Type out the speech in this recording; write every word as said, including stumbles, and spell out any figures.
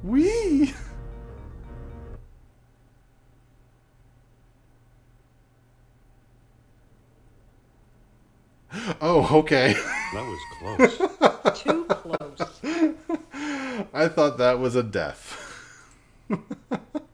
Wee! Oh, okay. That was close. Too close. I thought that was a death.